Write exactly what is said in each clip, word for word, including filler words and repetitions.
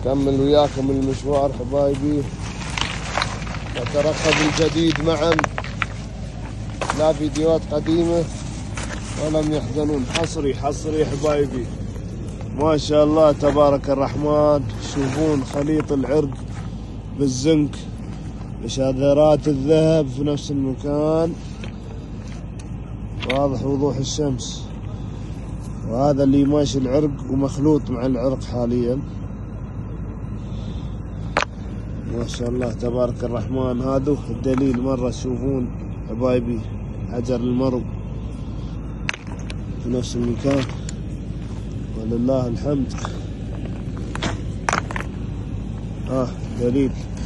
نكمل وياكم المشوار حبايبي، نترقب الجديد معا، لا فيديوهات قديمة ولم يحزنون. حصري حصري حبايبي، ما شاء الله تبارك الرحمن. شوفون خليط العرق بالزنك، شذرات الذهب في نفس المكان، واضح وضوح الشمس. وهذا اللي ماشي العرق ومخلوط مع العرق حاليا، ما شاء الله تبارك الرحمن. هذا الدليل مرة. شوفون حبايبي حجر المرو في نفس المكان، ولله الحمد. ها دليل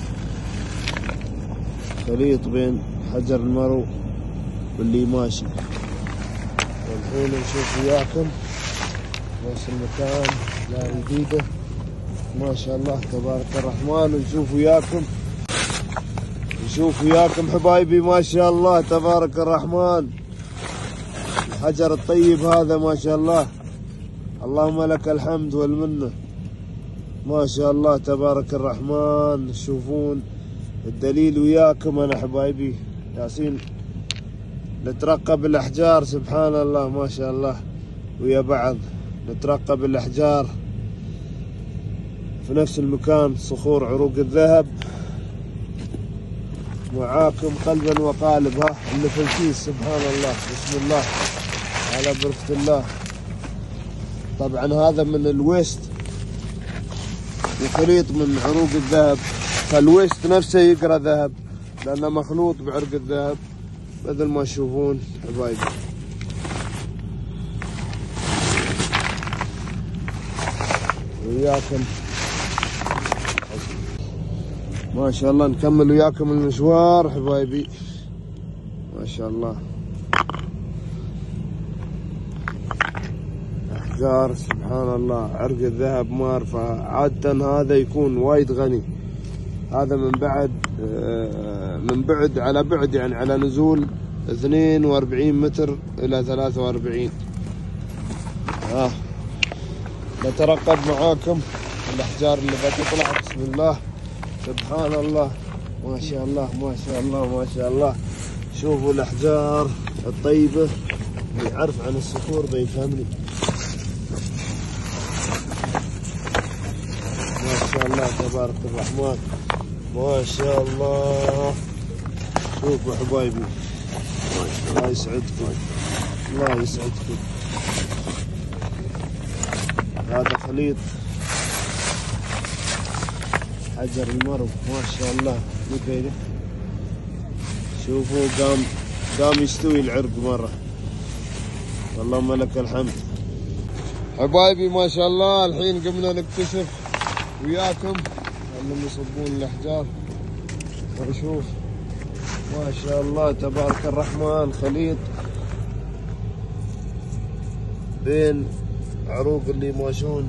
خليط بين حجر المرو واللي ماشي. والحين نشوف وياكم نفس المكان لا جديدة، ما شاء الله تبارك الرحمن. ونشوف وياكم نشوف وياكم حبايبي، ما شاء الله تبارك الرحمن. الحجر الطيب هذا ما شاء الله، اللهم لك الحمد والمنة، ما شاء الله تبارك الرحمن. تشوفون الدليل وياكم انا حبايبي ياسين، نترقب الاحجار. سبحان الله ما شاء الله، ويا بعض نترقب الاحجار في نفس المكان. صخور عروق الذهب معاكم قلبا وقالب. ها اللي في الكيس سبحان الله، بسم الله على بركة الله. طبعا هذا من الويست وخليط من عروق الذهب، فالويست نفسه يقرا ذهب لانه مخلوط بعرق الذهب مثل ما تشوفون حبايبي. وياكم ما شاء الله، نكمل وياكم المشوار حبايبي، ما شاء الله. احجار سبحان الله، عرق الذهب ما ارفع. عادة هذا يكون وايد غني، هذا من بعد من بعد على بعد، يعني على نزول اثنين وأربعين متر الى ثلاثة وأربعين. ها نترقب معاكم الاحجار اللي بتطلع. بسم الله سبحان الله ما شاء الله ما شاء الله ما شاء الله. شوفوا الاحجار الطيبة، اللي يعرف عن الصخور بيفهمني. ما شاء الله تبارك الرحمن، ما شاء الله. شوفوا حبايبي، الله يسعدكم الله يسعدكم. هذا خليط حجر المرو ما شاء الله مثيله. شوفوا قام قام يستوي العرق مرة، اللهم لك الحمد حبايبي ما شاء الله. الحين قمنا نكتشف وياكم انهم يصبون الاحجار. ونشوف ما شاء الله تبارك الرحمن خليط بين عروق اللي ماشون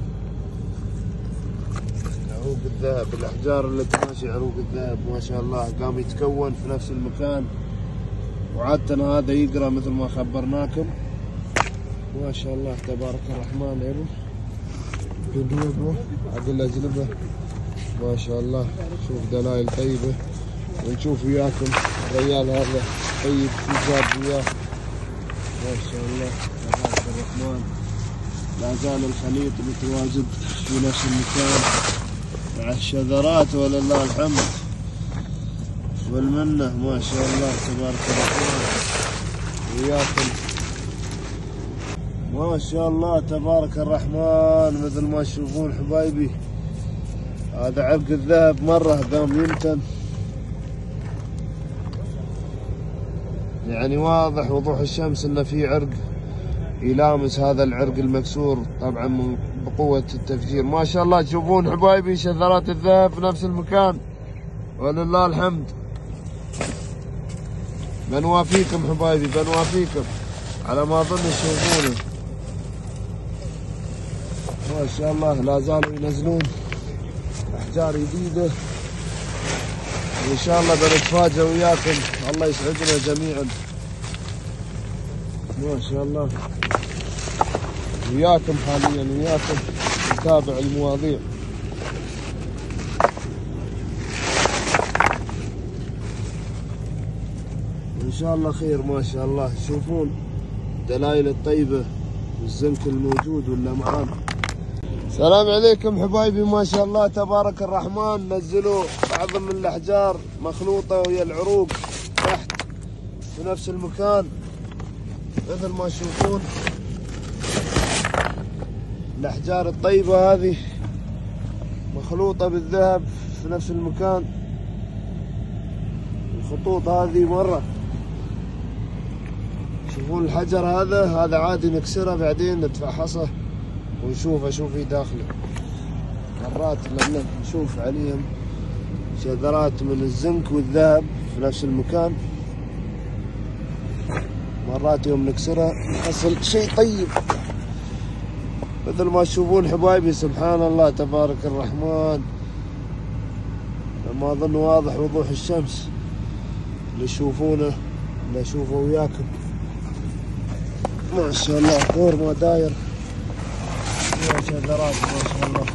عروق الذهب، الاحجار اللي تماشي عروق الذهب ما شاء الله. قام يتكون في نفس المكان، وعادة هذا يقرا مثل ما خبرناكم. ما شاء الله تبارك الرحمن. يبو قدوبه عقل اجنبه ما شاء الله. شوف دلائل طيبه. ونشوف وياكم الرجال هذا طيب في جاب وياه ما شاء الله تبارك الرحمن. لا زال الخليط متواجد في نفس المكان مع الشذرات، ولله الحمد والمنة ما شاء الله تبارك الرحمن. وياكم ما شاء الله تبارك الرحمن. مثل ما تشوفون حبايبي، هذا عرق الذهب مرة قام يمتن، يعني واضح وضوح الشمس انه في عرق يلامس هذا العرق المكسور طبعا من بقوة التفجير. ما شاء الله تشوفون حبايبي شذرات الذهب في نفس المكان، ولله الحمد. بنوافيكم حبايبي بنوافيكم على ما اظن تشوفونه. ما شاء الله لا زالوا ينزلون احجار جديدة، وان شاء الله بنتفاجئ وياكم. الله يسعدنا جميعا ما شاء الله. وياكم حاليا وياكم نتابع المواضيع ان شاء الله خير ما شاء الله. تشوفون دلائل الطيبة والزنك الموجود ولا معانا. السلام عليكم حبايبي، ما شاء الله تبارك الرحمن. نزلوا بعض من الاحجار مخلوطة ويا العروق تحت في نفس المكان مثل ما تشوفون. الاحجار الطيبة هذه مخلوطة بالذهب في نفس المكان. الخطوط هذه مرة شوفون الحجر هذا هذا عادي نكسره بعدين نتفحصه ونشوفه شو في داخله. مرات لما نشوف عليهم شذرات من الزنك والذهب في نفس المكان، مرات يوم نكسرها نحصل شيء طيب مثل ما تشوفون حبايبي. سبحان الله تبارك الرحمن، ما اظن واضح وضوح الشمس اللي تشوفونه اللي اشوفه وياكم. ما شاء الله دور ما داير فيها شذرات ما شاء الله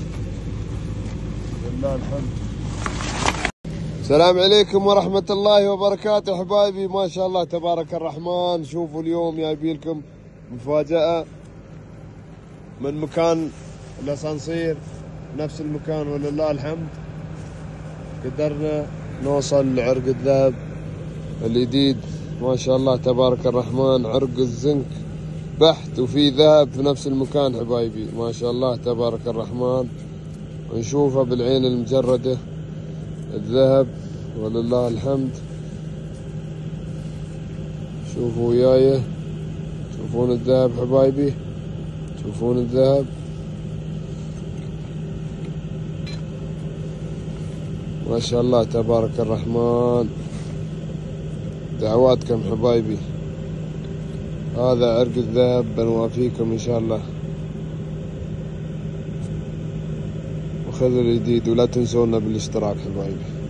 لله الحمد. السلام عليكم ورحمة الله وبركاته حبايبي، ما شاء الله تبارك الرحمن. شوفوا اليوم جايبين لكم مفاجأة من مكان الاسانسير نفس المكان ولله الحمد. قدرنا نوصل لعرق الذهب الجديد ما شاء الله تبارك الرحمن. عرق الزنك بحت وفي ذهب في نفس المكان حبايبي ما شاء الله تبارك الرحمن. ونشوفه بالعين المجردة الذهب ولله الحمد. شوفوا وياي، شوفون الذهب حبايبي، شوفون الذهب. ما شاء الله تبارك الرحمن. دعواتكم حبايبي، هذا عرق الذهب بنوافيكم ان شاء الله. وخذوا الجديد ولا تنسونا بالاشتراك حبايبي.